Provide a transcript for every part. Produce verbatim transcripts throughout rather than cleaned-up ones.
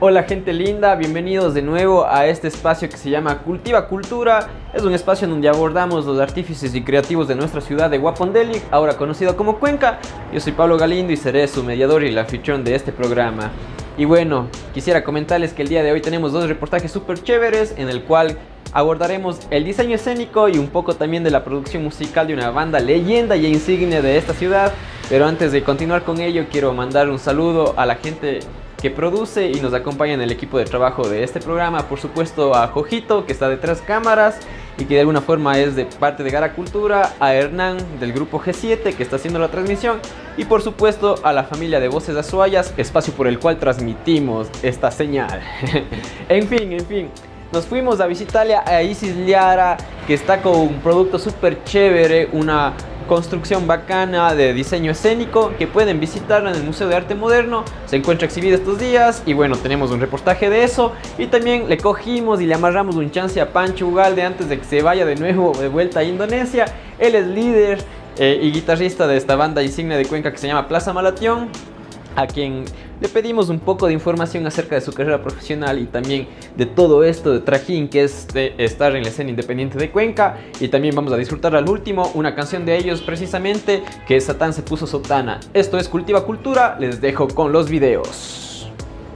Hola gente linda, bienvenidos de nuevo a este espacio que se llama Cultiva Cultura. Es un espacio en donde abordamos los artífices y creativos de nuestra ciudad de Guapondeli, ahora conocido como Cuenca. Yo soy Pablo Galindo y seré su mediador y el anfitrión de este programa. Y bueno, quisiera comentarles que el día de hoy tenemos dos reportajes súper chéveres en el cual abordaremos el diseño escénico y un poco también de la producción musical de una banda leyenda y insignia de esta ciudad. Pero antes de continuar con ello, quiero mandar un saludo a la gente que produce y nos acompaña en el equipo de trabajo de este programa. Por supuesto a Jojito, que está detrás cámaras y que de alguna forma es de parte de Gara Cultura, a Hernán del grupo G siete que está haciendo la transmisión y por supuesto a la familia de Voces Azuayas, espacio por el cual transmitimos esta señal. en fin, en fin. Nos fuimos a visitarle a Isis Liara, que está con un producto súper chévere, una construcción bacana de diseño escénico que pueden visitarla en el Museo de Arte Moderno. Se encuentra exhibida estos días y bueno, tenemos un reportaje de eso. Y también le cogimos y le amarramos un chance a Pancho Ugalde antes de que se vaya de nuevo de vuelta a Indonesia. Él es líder eh, y guitarrista de esta banda insignia de Cuenca que se llama Plaza Malatión, a quien le pedimos un poco de información acerca de su carrera profesional y también de todo esto de trajín que es de estar en la escena independiente de Cuenca. Y también vamos a disfrutar al último una canción de ellos precisamente, que es Satán se puso sotana. Esto es Cultiva Cultura, les dejo con los videos.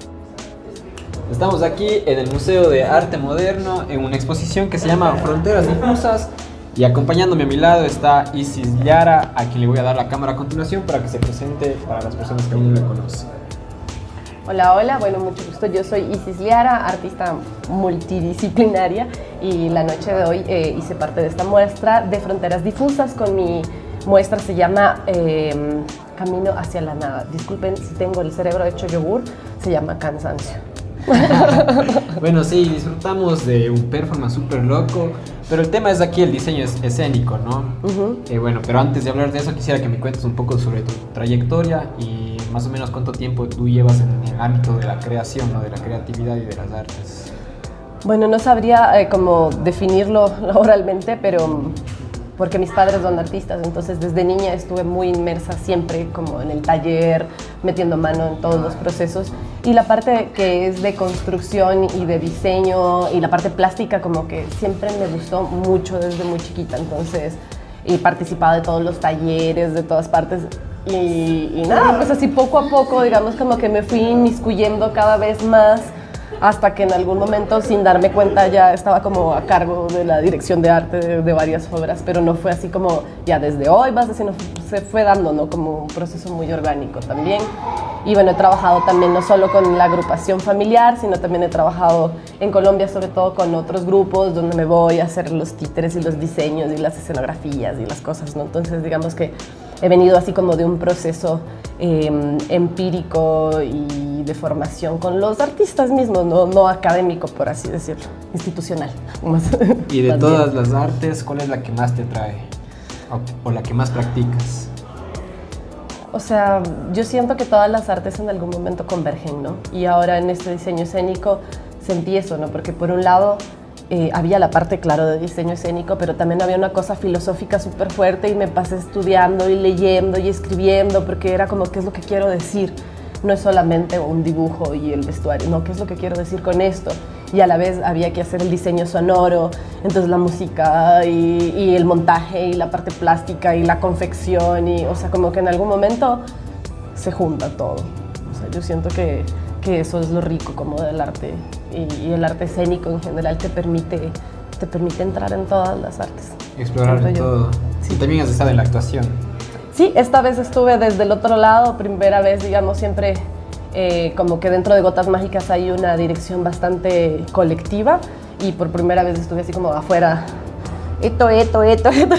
Estamos aquí en el Museo de Arte Moderno en una exposición que se llama Fronteras Difusas. Y acompañándome a mi lado está Isis Liara, a quien le voy a dar la cámara a continuación para que se presente para las personas que aún no la conocen. Hola, hola, bueno, mucho gusto. Yo soy Isis Liara, artista multidisciplinaria, y la noche de hoy eh, hice parte de esta muestra de Fronteras Difusas. Con mi muestra se llama eh, Camino hacia la nada. Disculpen si tengo el cerebro hecho yogur, se llama Cansancio. Bueno, sí, disfrutamos de un performance súper loco, pero el tema es aquí el diseño es escénico, ¿no? Uh-huh. eh, bueno, pero antes de hablar de eso quisiera que me cuentes un poco sobre tu trayectoria y más o menos cuánto tiempo tú llevas en el ámbito de la creación, ¿no? De la creatividad y de las artes. Bueno, no sabría eh, cómo definirlo laboralmente, pero porque mis padres son artistas, entonces desde niña estuve muy inmersa siempre como en el taller, metiendo mano en todos los procesos, y la parte que es de construcción y de diseño y la parte plástica como que siempre me gustó mucho desde muy chiquita. Entonces he participado de todos los talleres, de todas partes, y, y nada, pues así poco a poco digamos como que me fui inmiscuyendo cada vez más, hasta que en algún momento, sin darme cuenta, ya estaba como a cargo de la dirección de arte de, de varias obras, pero no fue así como ya desde hoy vas, sino se fue dando, ¿no? Como un proceso muy orgánico también. Y bueno, he trabajado también no solo con la agrupación familiar, sino también he trabajado en Colombia, sobre todo con otros grupos, donde me voy a hacer los títeres y los diseños y las escenografías y las cosas, ¿no? Entonces, digamos que he venido así como de un proceso eh, empírico y de formación con los artistas mismos, no, no académico, por así decirlo, institucional. Y de todas las artes, ¿cuál es la que más te atrae o, o la que más practicas? O sea, yo siento que todas las artes en algún momento convergen, ¿no? Y ahora en este diseño escénico sentí eso, ¿no? Porque por un lado Eh, había la parte, claro, de diseño escénico, pero también había una cosa filosófica súper fuerte y me pasé estudiando y leyendo y escribiendo porque era como, ¿qué es lo que quiero decir? No es solamente un dibujo y el vestuario, no, ¿qué es lo que quiero decir con esto? Y a la vez había que hacer el diseño sonoro, entonces la música y, y el montaje y la parte plástica y la confección, y, o sea, como que en algún momento se junta todo. O sea, yo siento que que eso es lo rico como del arte, y, y el arte escénico en general te permite, te permite entrar en todas las artes. Explorar en todo. Sí. Y también has estado en la actuación. Sí, esta vez estuve desde el otro lado, primera vez, digamos, siempre eh, como que dentro de Gotas Mágicas hay una dirección bastante colectiva, y por primera vez estuve así como afuera, esto, esto, esto, esto.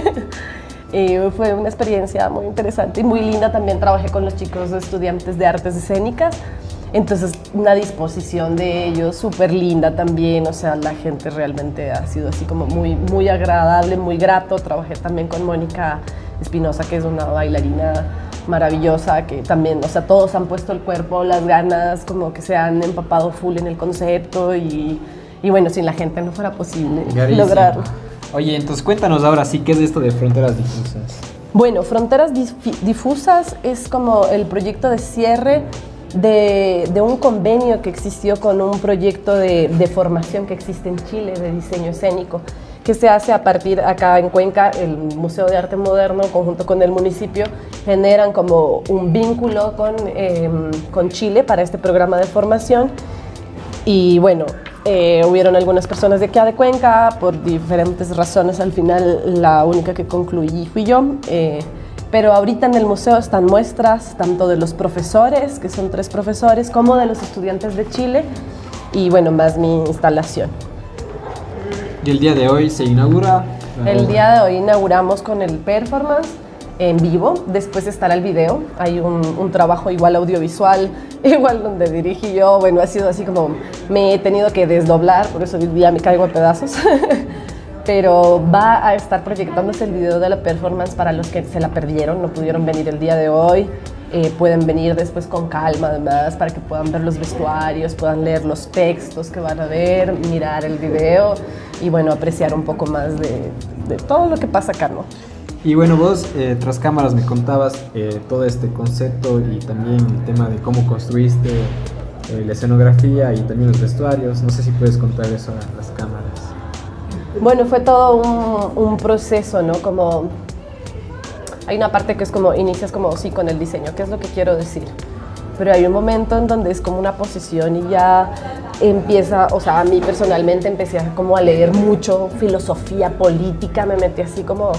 Y fue una experiencia muy interesante y muy linda. También trabajé con los chicos estudiantes de artes escénicas. Entonces, una disposición de ellos súper linda también, o sea, la gente realmente ha sido así como muy, muy agradable, muy grato. Trabajé también con Mónica Espinosa, que es una bailarina maravillosa, que también, o sea, todos han puesto el cuerpo, las ganas, como que se han empapado full en el concepto, y, y bueno, sin la gente no fuera posible Garísimo. lograrlo. Oye, entonces cuéntanos ahora sí, ¿qué es esto de Fronteras Difusas? Bueno, Fronteras Difusas es como el proyecto de cierre de, de un convenio que existió con un proyecto de, de formación que existe en Chile de diseño escénico, que se hace a partir, acá en Cuenca, el Museo de Arte Moderno, conjunto con el municipio, generan como un vínculo con, eh, con Chile para este programa de formación. Y bueno, eh, hubieron algunas personas de acá de Cuenca, por diferentes razones, al final la única que concluí fui yo. Eh, pero ahorita en el museo están muestras tanto de los profesores, que son tres profesores, como de los estudiantes de Chile, y bueno, más mi instalación. Y el día de hoy se inaugura. El día de hoy inauguramos con el performance en vivo, después estará el video. Hay un, un trabajo igual audiovisual, igual donde dirigí yo. Bueno, ha sido así como me he tenido que desdoblar, por eso hoy día me caigo a pedazos. Pero va a estar proyectándose el video de la performance para los que se la perdieron, no pudieron venir el día de hoy. Eh, pueden venir después con calma, además, para que puedan ver los vestuarios, puedan leer los textos que van a ver, mirar el video y, bueno, apreciar un poco más de, de todo lo que pasa acá, ¿no? Y bueno, vos eh, tras cámaras me contabas eh, todo este concepto y también el tema de cómo construiste eh, la escenografía y también los vestuarios. No sé si puedes contar eso a las cámaras. Bueno, fue todo un, un proceso, ¿no? Como hay una parte que es como, inicias como, sí, con el diseño, ¿qué es lo que quiero decir? Pero hay un momento en donde es como una posición y ya empieza, o sea, a mí personalmente empecé a, como a leer mucho filosofía política, me metí así como...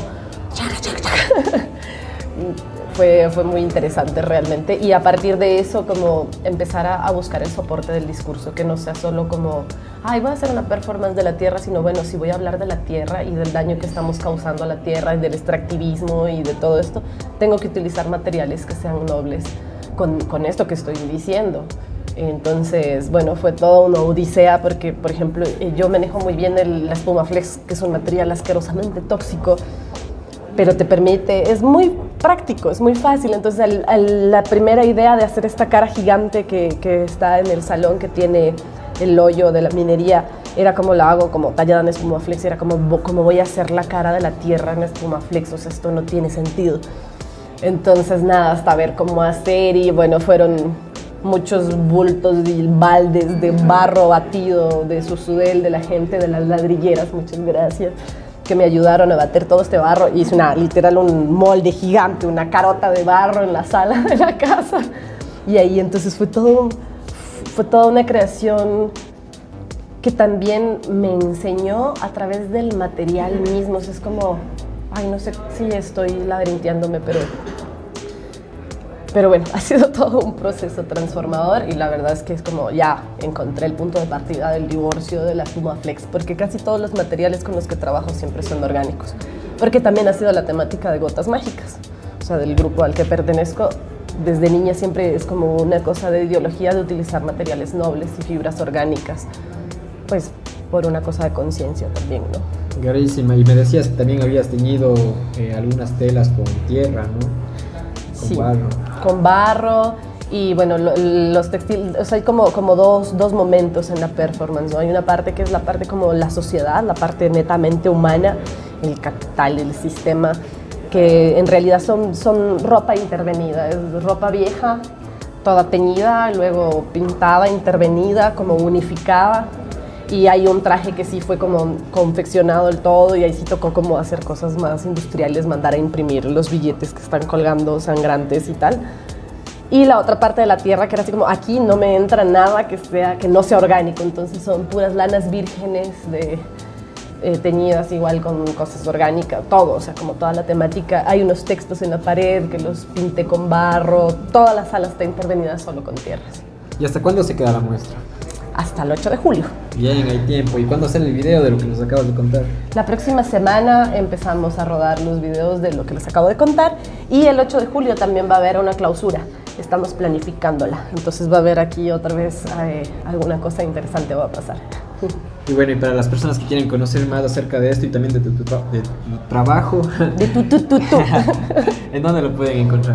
fue, fue muy interesante realmente, y a partir de eso como empezar a, a buscar el soporte del discurso, que no sea solo como, ay, voy a hacer una performance de la tierra, sino bueno, si voy a hablar de la tierra y del daño que estamos causando a la tierra y del extractivismo y de todo esto, tengo que utilizar materiales que sean nobles con, con esto que estoy diciendo. Entonces, bueno, fue toda una odisea porque, por ejemplo, yo manejo muy bien el, la espuma flex, que es un material asquerosamente tóxico, pero te permite, es muy práctico, es muy fácil. Entonces, al, al, la primera idea de hacer esta cara gigante que, que está en el salón, que tiene el hoyo de la minería, era como la hago, como tallada en espuma flex, era como, como voy a hacer la cara de la tierra en espuma flex, o sea, esto no tiene sentido. Entonces, nada, hasta ver cómo hacer, y bueno, fueron muchos bultos y baldes de barro batido, de susudel, de la gente, de las ladrilleras, muchas gracias, que me ayudaron a bater todo este barro. Hice una, literal un molde gigante, una carota de barro en la sala de la casa. Y ahí entonces fue todo, fue toda una creación que también me enseñó a través del material mismo. O sea, es como, ay, no sé si estoy laberinteándome, pero... Pero bueno, ha sido todo un proceso transformador, y la verdad es que es como ya encontré el punto de partida del divorcio de la espuma flex, porque casi todos los materiales con los que trabajo siempre son orgánicos, porque también ha sido la temática de Gotas Mágicas, o sea, del grupo al que pertenezco. Desde niña siempre es como una cosa de ideología de utilizar materiales nobles y fibras orgánicas, pues por una cosa de conciencia también, ¿no? Clarísima. Y me decías que también habías teñido eh, algunas telas con tierra, ¿no? Con sí, barro. Con barro. Y bueno, lo, los textiles, o sea, hay como, como dos, dos momentos en la performance, ¿no? Hay una parte que es la parte como la sociedad, la parte netamente humana, el capital, el sistema, que en realidad son, son ropa intervenida, es ropa vieja, toda teñida, luego pintada, intervenida, como unificada. Y hay un traje que sí fue como confeccionado el todo, y ahí sí tocó como hacer cosas más industriales, mandar a imprimir los billetes que están colgando sangrantes y tal. Y la otra parte de la tierra, que era así como, aquí no me entra nada que, sea, que no sea orgánico, entonces son puras lanas vírgenes de, eh, teñidas igual con cosas orgánicas, todo, o sea, como toda la temática. Hay unos textos en la pared que los pinté con barro, toda la sala está intervenida solo con tierras. ¿Y hasta cuándo se queda la muestra? Hasta el ocho de julio. Bien, hay tiempo. ¿Y cuándo sale el video de lo que nos acabas de contar? La próxima semana empezamos a rodar los videos de lo que les acabo de contar, y el ocho de julio también va a haber una clausura. Estamos planificándola, entonces va a haber aquí otra vez eh, alguna cosa interesante va a pasar. Y bueno, y para las personas que quieren conocer más acerca de esto y también de tu, tu, de tu trabajo, de tu, tu, tu, tu. ¿En dónde lo pueden encontrar?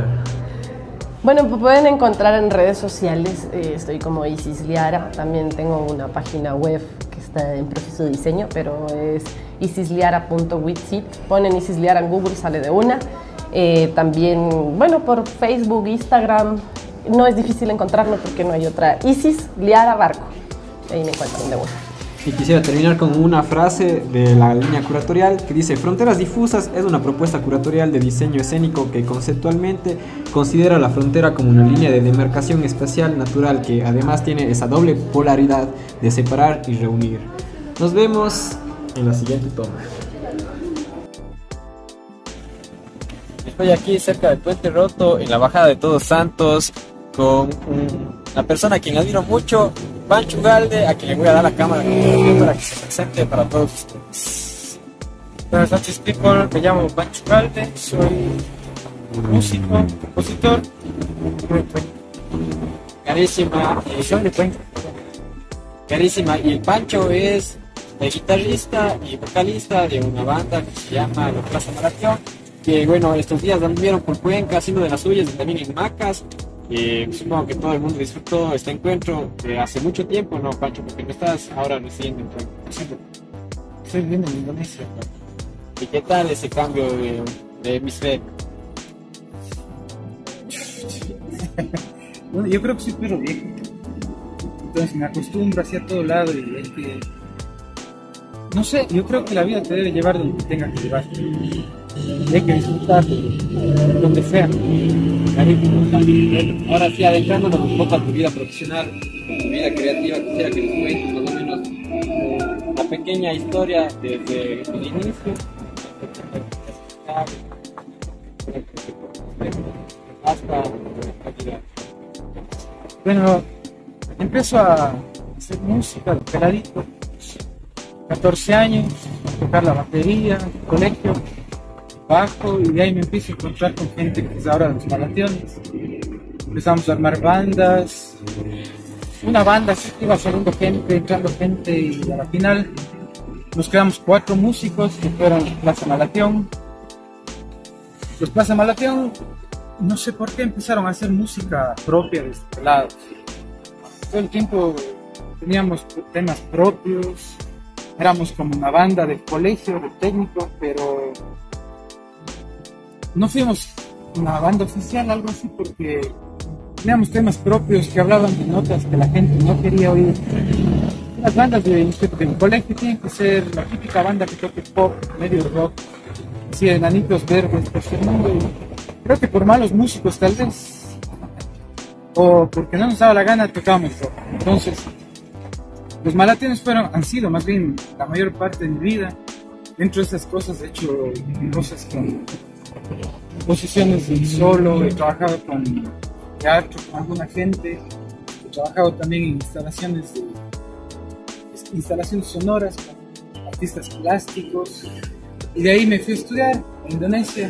Bueno, pues pueden encontrar en redes sociales, eh, estoy como Isis Liara, también tengo una página web que está en proceso de diseño, pero es isisliara punto wixsite, ponen Isis Liara en Google, sale de una. Eh, también, bueno, por Facebook, Instagram, no es difícil encontrarme porque no hay otra. Isis, Liara, Barco. Ahí me encuentran de una. Y quisiera terminar con una frase de la línea curatorial que dice: Fronteras Difusas es una propuesta curatorial de diseño escénico que conceptualmente considera la frontera como una línea de demarcación espacial natural que además tiene esa doble polaridad de separar y reunir. Nos vemos en la siguiente toma. Estoy aquí cerca del Puente Roto, en la bajada de Todos Santos, con un, una persona a quien admiro mucho, Pancho Ugalde, a quien le voy a dar la cámara para que se presente para todos ustedes. Buenas noches, people. Me llamo Pancho Ugalde, soy músico, compositor. Carísima, eh, Soy de Cuenca. carísima. Y el Pancho es el guitarrista y vocalista de una banda que se llama La Plaza Maratón, que bueno, estos días anduvieron por Cuenca haciendo de las suyas, y también en Macas. Eh, supongo que todo el mundo disfrutó este encuentro de hace mucho tiempo, ¿no, Pancho? Porque no estás ahora recién en Cuenca. Estoy viviendo en Indonesia. ¿Y qué tal ese cambio de, de hemisferio? Bueno, yo creo que soy perro viejo. Entonces me acostumbro hacia todo lado y es que... No sé, yo creo que la vida te debe llevar donde tenga que llevar. Y hay que disfrutar de donde sea. Ahora sí, adentrándonos un poco a tu vida profesional, tu vida creativa, quisiera que nos cuentes más o menos eh, la pequeña historia desde el inicio hasta la actualidad. Bueno, empiezo a hacer música de peladito, catorce años, a tocar la batería, el colegio, bajo, y de ahí me empiezo a encontrar con gente que es ahora de los Malationes. Empezamos a armar bandas, una banda así que iba saliendo gente, entrando gente, y a la final nos quedamos cuatro músicos que fueron Plaza Malatión. Los Plaza Malatión, no sé por qué empezaron a hacer música propia de este lado. Todo el tiempo teníamos temas propios, éramos como una banda de colegio, de técnico, pero no fuimos una banda oficial, algo así, porque teníamos temas propios que hablaban de notas que la gente no quería oír. Las bandas de, de colegio tienen que ser la típica banda que toque pop, medio rock, así, enanitos verdes por el mundo. Y creo que por malos músicos tal vez, o porque no nos daba la gana, tocábamos rock. Entonces, los Malationes fueron, han sido más bien la mayor parte de mi vida. Dentro de esas cosas he hecho cosas con posiciones de solo, he trabajado con teatro, con alguna gente, he trabajado también en instalaciones de, instalaciones sonoras con artistas plásticos, y de ahí me fui a estudiar en Indonesia.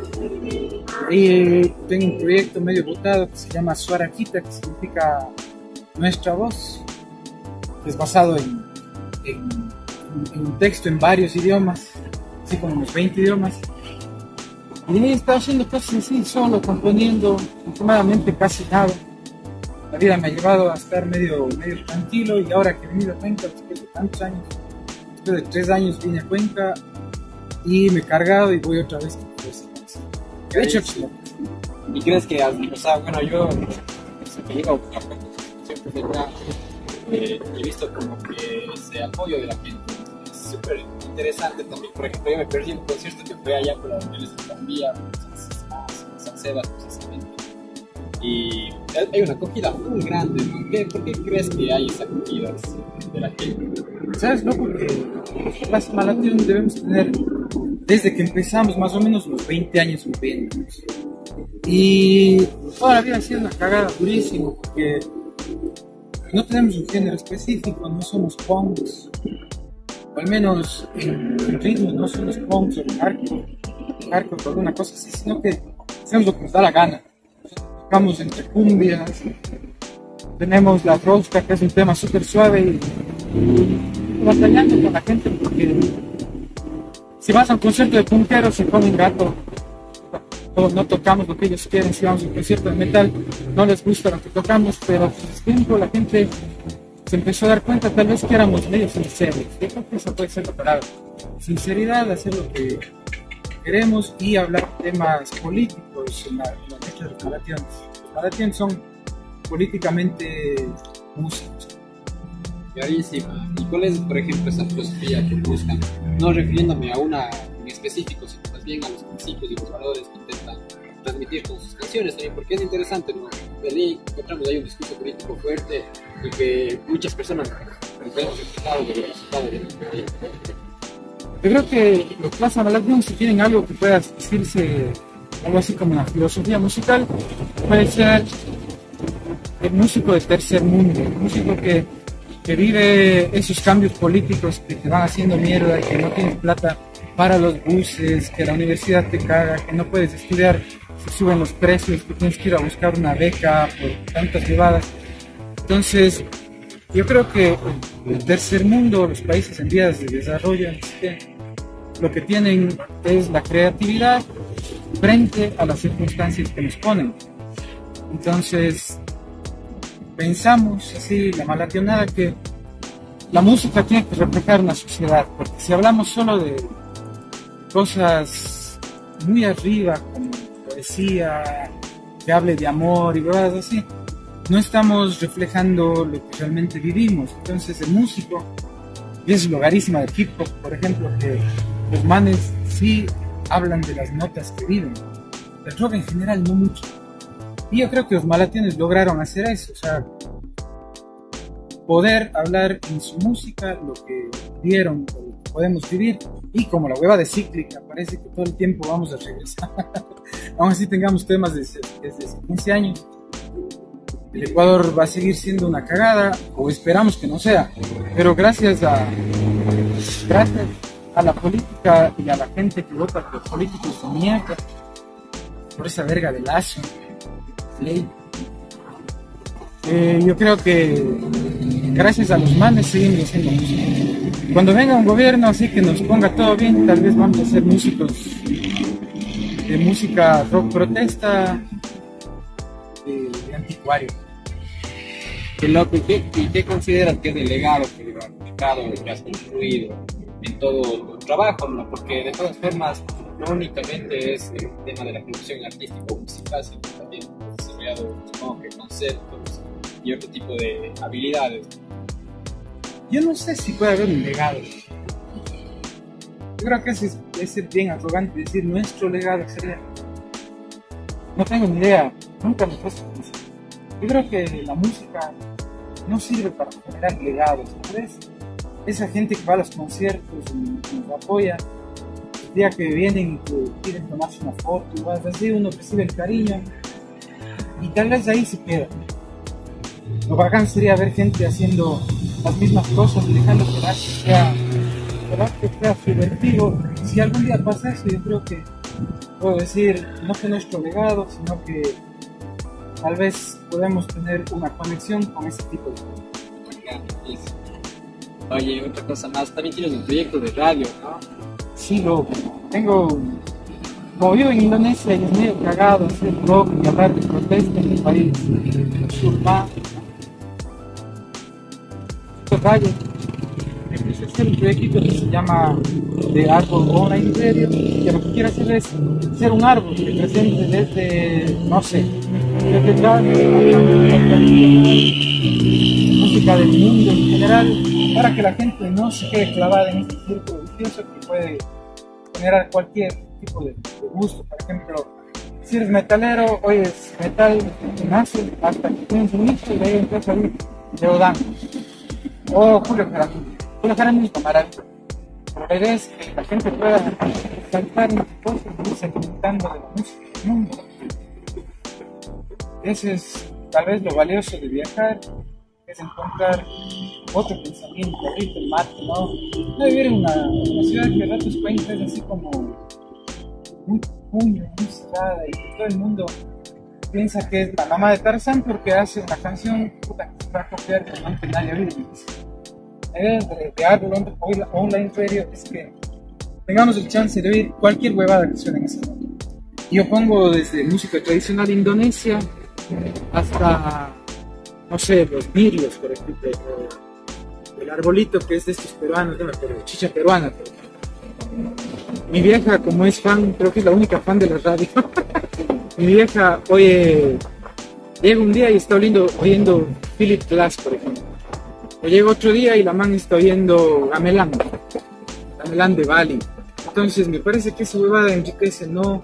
Y tengo un proyecto medio botado que se llama Suara Kita, que significa nuestra voz, que es basado en, en, en un texto en varios idiomas, así como unos veinte idiomas. Y he estado haciendo cosas así, solo, componiendo, últimamente casi nada. La vida me ha llevado a estar medio, medio tranquilo, y ahora que he venido a Cuenca después de tantos años, después de tres años vine a Cuenca y me he cargado y voy otra vez. De hecho, ¿y crees que, o sea, bueno, yo que llego a Cuenca siempre tenía, eh, he visto como que ese apoyo de la gente es súper interesante también? Por ejemplo, yo me perdí un concierto que fue allá por los hoteles de Colombia, San Sebas precisamente, y hay una acogida muy grande, ¿no? ¿Qué, ¿Por qué crees que hay esa acogida de la gente? ¿Sabes, no? Porque Plaza Malatión debemos tener, desde que empezamos, más o menos los veinte años viviendo. Y toda la vida ha sido una cagada durísimo, porque no tenemos un género específico, no somos punks, o al menos en, en ritmo no somos punks o hardcore, hardcore o alguna cosa así, sino que hacemos lo que nos da la gana. Tocamos entre cumbias, tenemos la rosca, que es un tema súper suave, y, y batallando con la gente, porque si vas a un concierto de punkeros se comen gato, o no tocamos lo que ellos quieren. Si vamos a un concierto de metal no les gusta lo que tocamos, pero con el tiempo la gente se empezó a dar cuenta tal vez que éramos medio sinceros. Yo creo que eso puede ser la palabra, sinceridad, hacer lo que queremos y hablar de temas políticos en la, en la letra de los Malationes. Los Malationes son políticamente músicos. Clarísima. ¿Y cuál es, por ejemplo, esa filosofía que buscan? No refiriéndome a una en específico, sino más bien a los principios y los valores que intentan transmitir con sus canciones también, porque es interesante, ¿no? De ahí encontramos ahí un discurso político fuerte y que muchas personas hemos reflejado de los resultados de nuestro país. Yo creo que los Plaza Malación, si tienen algo que pueda decirse, algo así como una filosofía musical, puede ser el músico de tercer mundo, el músico que, que vive esos cambios políticos que te van haciendo mierda, que no tienes plata para los buses, que la universidad te caga, que no puedes estudiar si suben los precios, que tienes que ir a buscar una beca por tantas llevadas. Entonces, yo creo que el tercer mundo, los países en vías de desarrollo, lo que tienen es la creatividad frente a las circunstancias que nos ponen. Entonces, pensamos así, la malationada, que la música tiene que reflejar una sociedad, porque si hablamos solo de cosas muy arriba, como poesía, que hable de amor y cosas así, no estamos reflejando lo que realmente vivimos. Entonces el músico, y es logarísima del hip hop, por ejemplo, que los manes sí hablan de las notas que viven, el rock en general no mucho. Y yo creo que los malationes lograron hacer eso, o sea, poder hablar en su música lo que vieron, lo que podemos vivir, y como la hueva de Cíclica, parece que todo el tiempo vamos a regresar. Aún así tengamos temas desde, desde hace quince años. El Ecuador va a seguir siendo una cagada, o esperamos que no sea, pero gracias a, gracias a la política y a la gente que vota por políticos de mierda, por esa verga de Lazo, ley, eh, yo creo que gracias a los manes seguimos haciendo música. Cuando venga un gobierno así que nos ponga todo bien, tal vez vamos a ser músicos de música rock protesta, de, de anticuario. Qué loco. ¿Y qué, y qué consideras que es el legado que has aplicado, que has construido en todo tu trabajo, ¿no? Porque de todas formas no únicamente es el tema de la producción artística o musical, sino también has desarrollado, supongo que conceptos y otro tipo de habilidades. Yo no sé si puede haber un legado. Yo creo que es, es ser bien arrogante decir nuestro legado sería. No tengo ni idea, nunca me he puesto a pensar. Yo creo que la música no sirve para generar legados, ¿sabes? Esa gente que va a los conciertos y nos apoya, el día que vienen y que quieren tomarse una foto, y vas así, uno recibe el cariño y tal vez ahí se queda. Lo bacán sería ver gente haciendo las mismas cosas y dejando que el arte sea, el arte sea subvertido. Si algún día pasa eso, yo creo que puedo decir, no que nuestro legado, sino que tal vez podemos tener una conexión con ese tipo de cosas. Oye, otra cosa más, también tienes un proyecto de radio, ¿no? Sí, loco. Tengo, como vivo en Indonesia y es medio cagado hacer rock y hablar de protesta en mi país musulmán. Radio. Empecé a hacer un proyecto que se llama de árbol online radio, que lo que quiero hacer es ser un árbol que presente desde, no sé, desde jazz, música del mundo en general, para que la gente no se quede clavada en este círculo vicioso que puede generar cualquier tipo de, de gusto. Por ejemplo, si eres metalero, oyes metal en nace hasta que tienes un nicho y de ahí empieza a salir de Odán. O Julio Jaramillo. Julio Jaramillo es maravilloso. Pero la idea es que la gente pueda saltar en cosas y irse alimentando de la música del mundo. Ese es tal vez lo valioso de viajar, es encontrar otro pensamiento, abrirte el mate, ¿no? No vivir en una, una ciudad que a ratos cuenta es así como muy puño, muy cerrada y que todo el mundo piensa que es la mamá de Tarzán porque hace una canción puta que se va a copiar que no que nadie oye. La idea de, de Árbol Online Radio es que tengamos el chance de oír cualquier huevada que suene en ese momento. Yo pongo desde música tradicional indonesia hasta, no sé, los mirios, por ejemplo, o el arbolito que es de estos peruanos, no me acuerdo, chicha peruana, por ejemplo. Mi vieja, como es fan, creo que es la única fan de la radio. Mi vieja oye Llega un día y está oliendo, oyendo Philip Glass, por ejemplo. O llega otro día y la man está oyendo gamelán, gamelán de Bali. Entonces me parece que esa huevada enriquece no,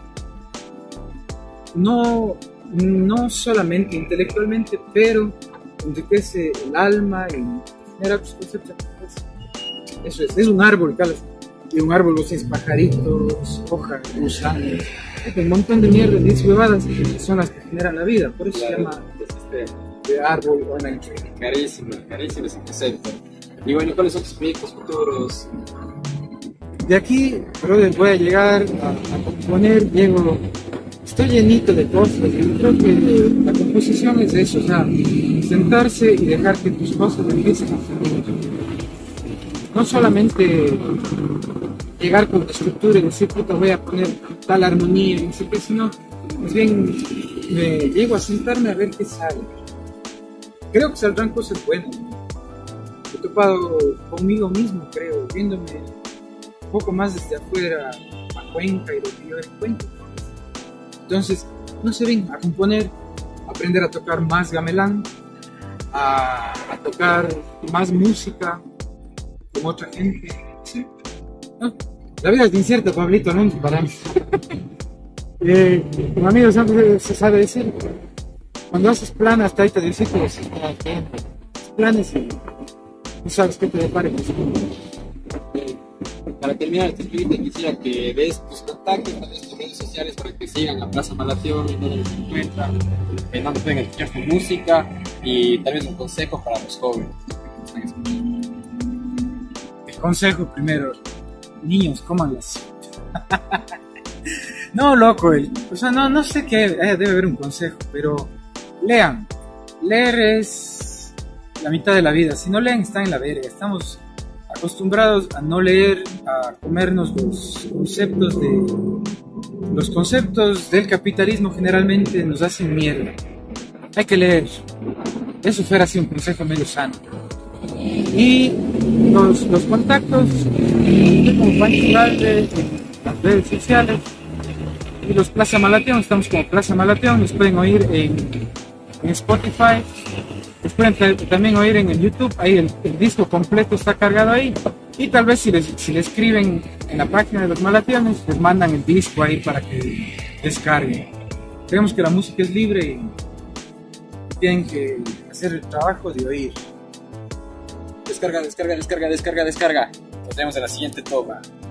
no, no solamente intelectualmente, pero enriquece el alma y genera tus conceptos. Eso es, es un árbol, Carlos. Y un árbol, vos tienes pajaritos, hojas, gusanos, un montón de mierda, diez huevadas que son las que generan la vida. Por eso Claro, se llama este, de árbol o nature. carísimo, carísimo ese concepto. Y bueno, ¿cuáles son tus proyectos futuros? De aquí, brother, voy a llegar a, a componer, llego, estoy llenito de cosas, y creo que la composición es eso, o sea, sentarse y dejar que tus cosas empiecen a fluir. No solamente llegar con estructura y decir, puta, voy a poner tal armonía, y no sé qué, sino, más bien, me llego a sentarme a ver qué sale. Creo que saldrán cosas buenas. He topado conmigo mismo, creo, viéndome un poco más desde afuera a Cuenca y lo que yo encuentro. Entonces, no se ven a componer, a aprender a tocar más gamelán, a, a tocar más música con otra gente. Sí. ¿No? La vida es incierta, Pablito, no para mí. eh, como amigos siempre se sabe decir, cuando haces plan hasta ahí te dices que los planes y no sabes qué te depara. Eh, Para terminar esta entrevista quisiera que des tus contactos, tal vez tus redes sociales para que sigan la Plaza Malación, en donde se encuentran, en donde pueden escuchar tu música y tal vez un consejo para los jóvenes que están escuchando. El consejo primero, niños, cómanlas. No, loco, el, o sea, no, no sé qué, eh, debe haber un consejo, pero lean. Leer es la mitad de la vida. Si no leen, están en la verga. Estamos acostumbrados a no leer, a comernos los conceptos de los conceptos del capitalismo. Generalmente nos hacen mierda. Hay que leer. Eso fuera así un consejo medio sano. Y los, los contactos, estoy como Pancho Ugalde en las redes sociales. Y los Plaza Malateón, estamos como Plaza Malateón, nos pueden oír en, en Spotify, nos pueden también oír en el YouTube, ahí el, el disco completo está cargado ahí, y tal vez si les, si les escriben en la página de los Malateones, les mandan el disco ahí para que descarguen. Creemos que la música es libre y tienen que hacer el trabajo de oír. Descarga, descarga, descarga, descarga, descarga. Nos vemos en la siguiente toma.